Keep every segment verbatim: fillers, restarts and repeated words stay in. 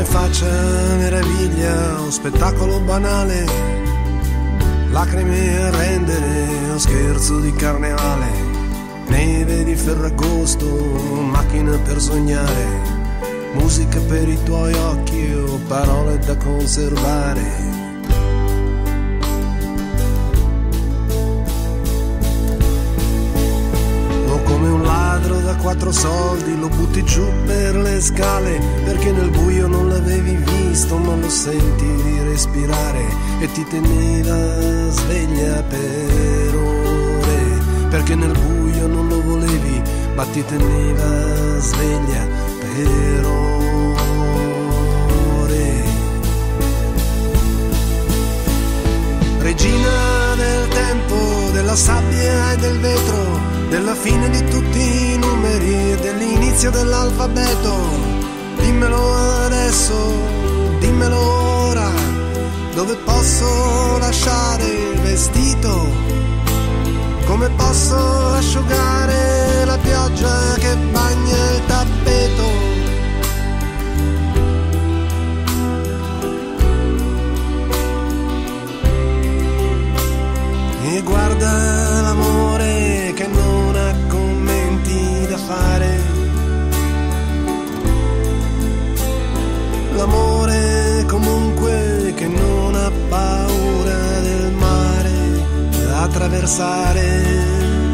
come faccia meraviglia o spettacolo banale, lacrime a rendere o scherzo di carnevale, neve di Ferragosto, macchina per sognare, musica per i tuoi occhi o parole da conservare. Da quattro soldi lo butti giù per le scale, perché nel buio non l'avevi visto ma lo senti di respirare e ti teneva sveglia per ore, perché nel buio non lo volevi ma ti teneva sveglia per ore. Regina del tempo, della sabbia e del vetro, della fine di tutti i numeri e dell'inizio dell'alfabeto, dimmelo adesso, dimmelo ora, dove posso lasciare il vestito, come posso asciugare la pioggia che bagna il tappeto. E guarda l'amore che non ha commenti da fare, l'amore comunque che non ha paura del mare da attraversare.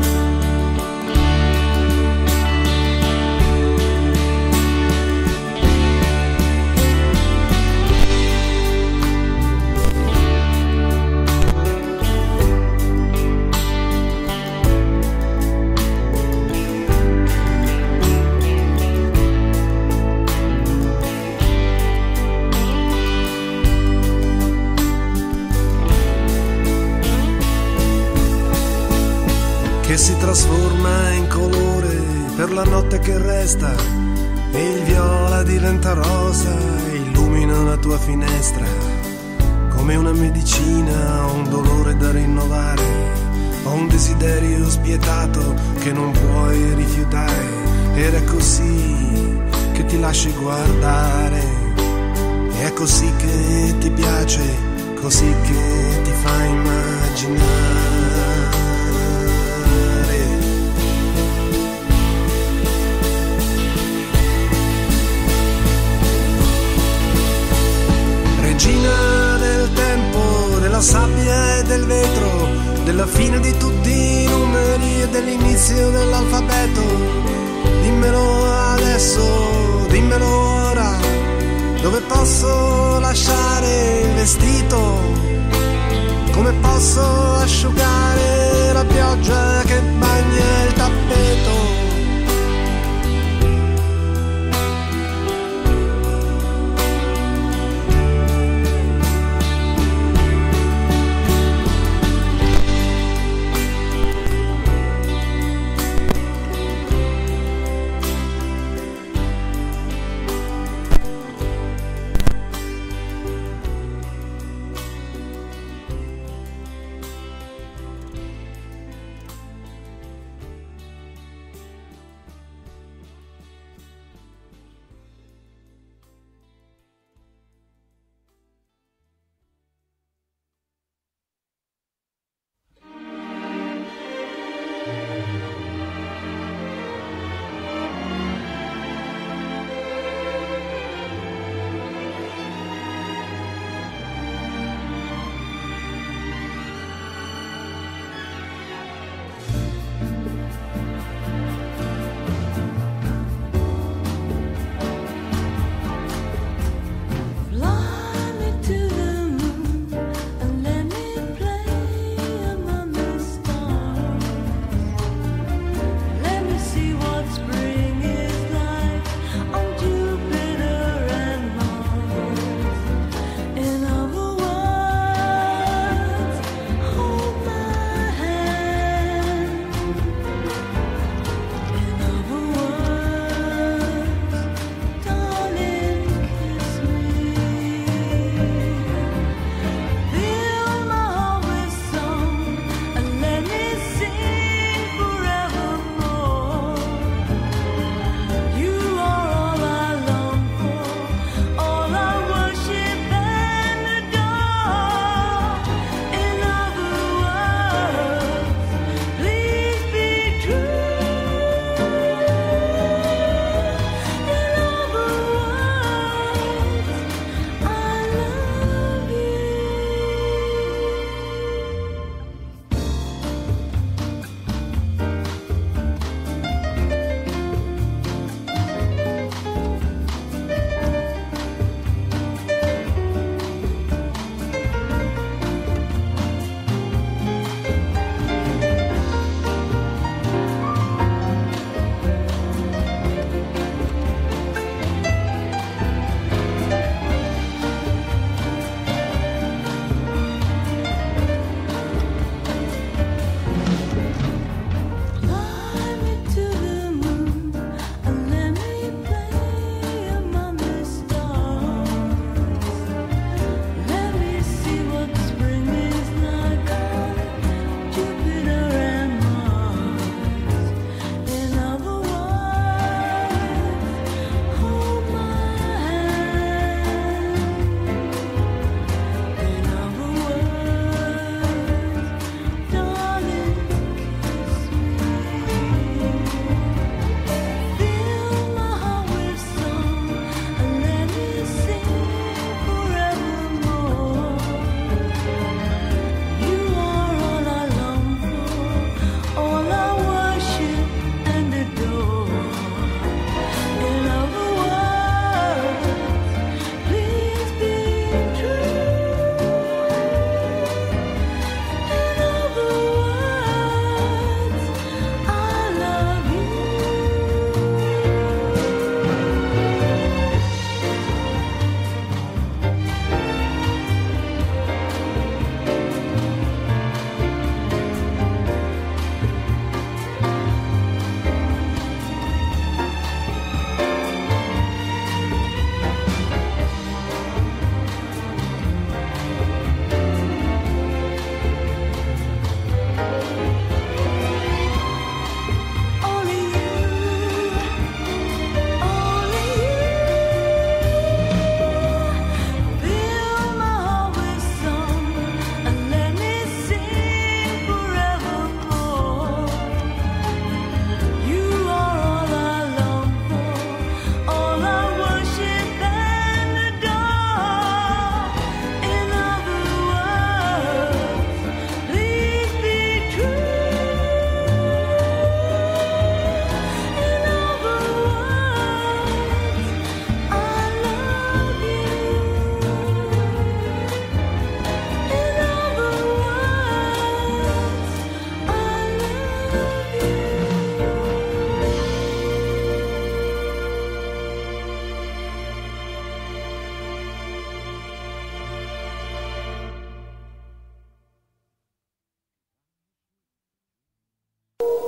Che si trasforma in colore per la notte che resta, e il viola diventa rosa e illumina la tua finestra, come una medicina o un dolore da rinnovare, o un desiderio spietato che non puoi rifiutare. Ed è così che ti lasci guardare, è così che ti piace, così che ti fa immaginare. Regina del tempo, della sabbia e del vetro, della fine di tutti i numeri e dell'inizio dell'alfabeto, dimmelo adesso, dimmelo ora, dove posso lasciare il vestito, come posso asciugare la pioggia che bagna il tappeto.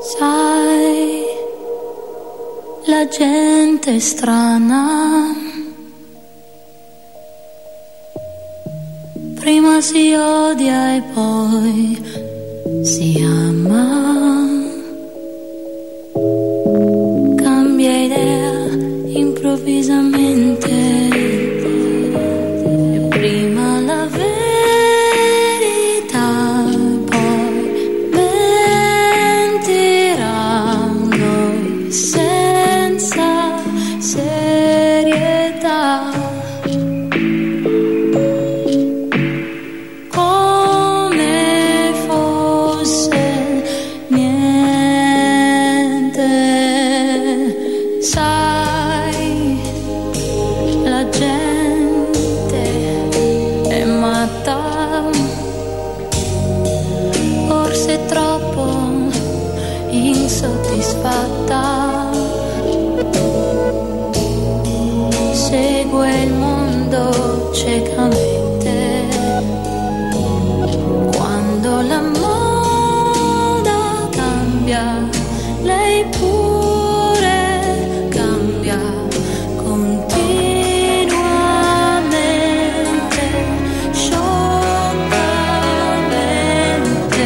Sai, la gente è strana, prima si odia e poi si ama, cambia idea improvvisamente e prima la verità poi mentiranno senza serietà. Insoddisfatta, segue il mondo ciecamente. Quando la moda cambia, lei pure cambia continuamente, scioccamente.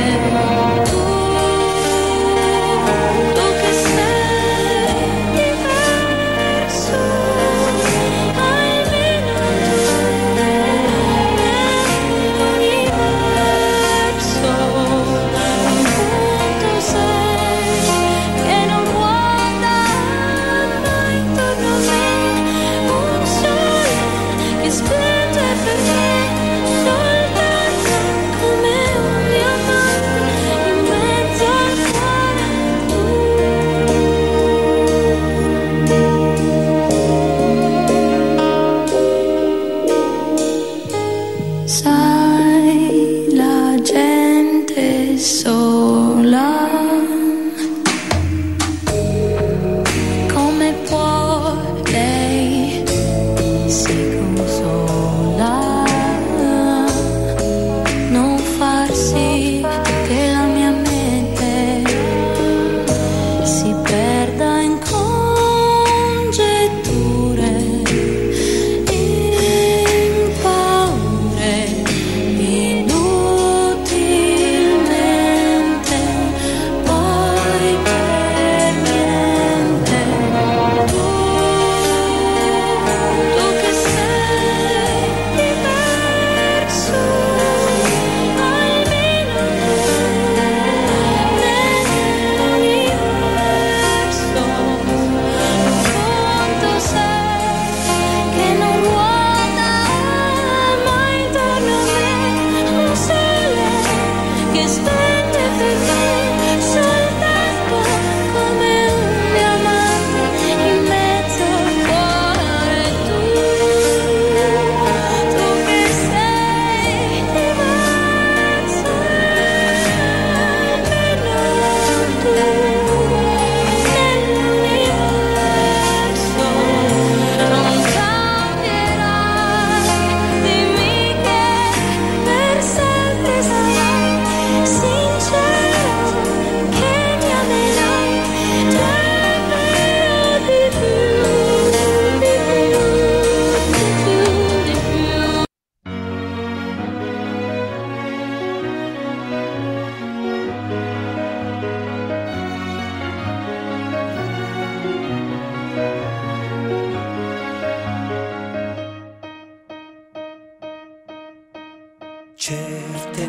Certe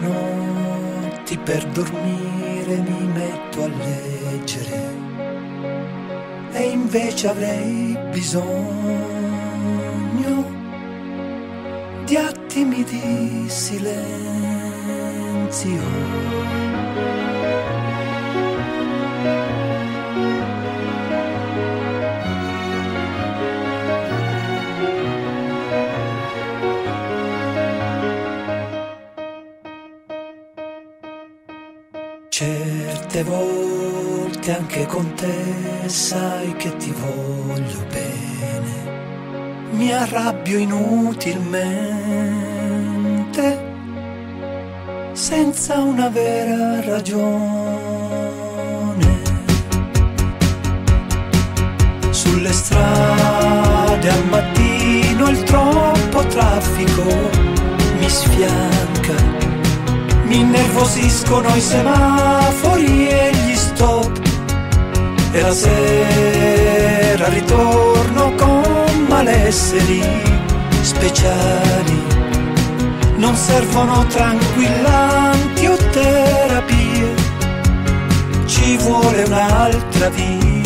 notti per dormire mi metto a leggere e invece avrei bisogno di attimi di silenzio. Certe volte anche con te sai che ti voglio bene, mi arrabbio inutilmente, senza una vera ragione. Sulle strade al mattino il troppo traffico mi sfianca, mi innervosiscono i semafori e gli stop, e la sera ritorno con malesseri speciali. Non servono tranquillanti o terapie, ci vuole un'altra via.